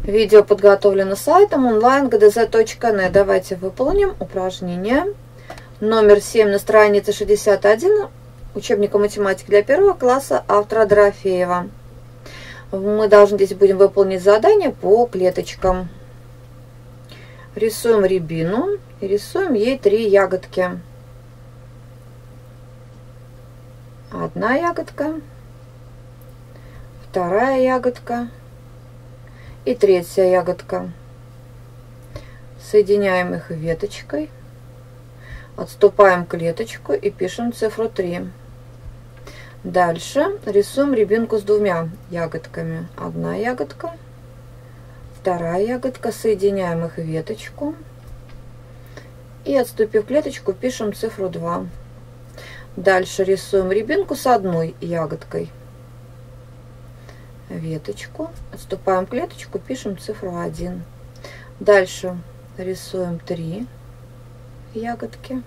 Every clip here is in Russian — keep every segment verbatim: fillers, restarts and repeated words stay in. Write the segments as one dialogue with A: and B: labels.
A: Видео подготовлено сайтом онлайн точка гэ дэ зэ точка нет. Давайте выполним упражнение номер семь на странице шестьдесят один учебника математики для первого класса автора Дорофеева. Мы должны здесь будем выполнить задание по клеточкам. Рисуем рябину и рисуем ей три ягодки. Одна ягодка, вторая ягодка и третья ягодка. Соединяем их веточкой, отступаем клеточку и пишем цифру три. Дальше рисуем рябинку с двумя ягодками. Одна ягодка, вторая ягодка, соединяем их веточку и, отступив клеточку, пишем цифру два. Дальше рисуем рябинку с одной ягодкой. Веточку, отступаем клеточку, пишем цифру один. Дальше рисуем три ягодки.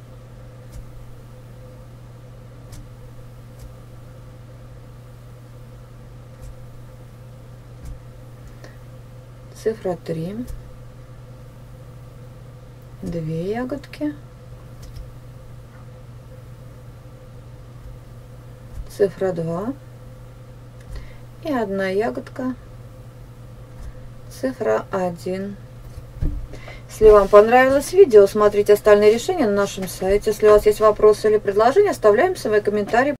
A: Цифра три. Две ягодки. Цифра два. И одна ягодка. Цифра один. Если вам понравилось видео, смотрите остальные решения на нашем сайте. Если у вас есть вопросы или предложения, оставляем свои комментарии.